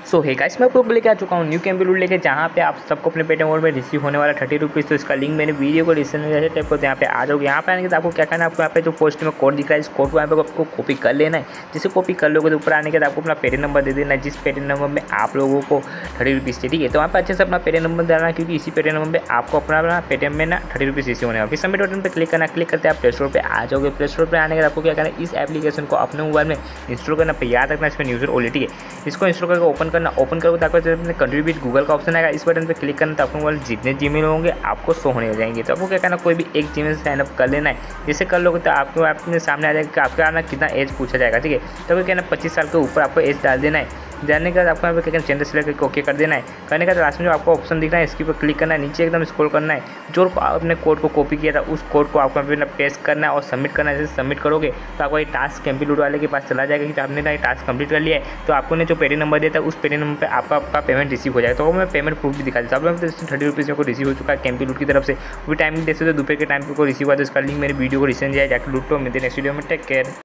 सो hey guys, मैं आपको लेके आ चुका हूँ न्यू कैंपी लूट लेके, जहाँ पे आप सबको अपने पेटीएम वॉलेट में रिसीव होने वाला 30 रुपीज़। तो इसका लिंक मैंने वीडियो को डिस्क्रिप्शन में जैसे टाइप को यहाँ पे आ जाओगे। यहाँ पे आने के बाद आपको क्या करना है, आपको यहाँ पे जो पोस्ट में कोड दिख रहा है, इस कोड को यहाँ पे आपको कॉपी कर लेना है। जैसे कॉपी कर लोगे तो ऊपर आने के बाद आपको अपना पेटीएम नंबर दे देना है, जिस पेटीएम नंबर में आप लोगों को 30 रुपीज़ चाहिए। ठीक है, तो वहाँ पर अच्छे से अपना पेटीएम नंबर डालना है, क्योंकि इसी पेटीएम नंबर पर आपको अपना पेटीएम में ना 30 रुपीज़ रिसीव होने वाला। फिर सबमिट बटन पर क्लिक करना, क्लिक करते आप प्ले स्टोर पर आ जाओगे। प्ले स्टोर पर आने के बाद आपको क्या करना है, इस एप्लीकेशन को अपने मोबाइल में इंस्टॉल करना। याद रखना इसमें यूजर ओनली है। इसको इंस्टॉल करके ओपन करना। ओपन करोगे तो आपको कंट्रीब्यूट गूगल का ऑप्शन आएगा, इस बटन पे क्लिक करना। तो आपके मोबाइल जितने जीमेल होंगे आपको शो होने जाएंगे। तो आपको क्या करना, कोई भी एक जीमेल से साइनअप कर लेना है। जैसे कर लोगे तो आपको अपने सामने आ जाएगा कि आपका ना कितना एज पूछा जाएगा। ठीक है, तो आपको क्या ना 25 साल के ऊपर आपको एज डाल देना है। जानने के बाद आपको यहाँ पे क्या चैनल सेलेक्ट करके ओके कर देना है। करने के बाद लास्ट में जो आपको ऑप्शन दिख रहा है इसके ऊपर क्लिक करना है, नीचे एकदम स्क्रॉल करना है। जो आपने कोड को कॉपी किया था उस कोड को आपको यहाँ पे पेस्ट करना है और सबमिट करना है। जैसे सबमिट करोगे तो आपको ये टास्क कैंपी लूट वाले के पास चला जाएगा कि आपने ना ये टास्क कंप्लीट कर लिया है। तो आपको ने जो पेटीएम नंबर दिया था उस पेटीएम नंबर पर आपका पेमेंट रिसीव हो जाएगा। तो मैं पेमेंट प्रूफ भी दिखा देता हूँ। 30 रुपीज़ को रिसीव हो चुका है कैंपी लूट की तरफ से। वो टाइम जैसे तो दोपहर के टाइम पे को रिसीव हुआ। तो इसका लिंक मेरे वीडियो को रिसेंट जाए, जाकर लूट लो। मिलते नेक्स्ट वीडियो में। Take care.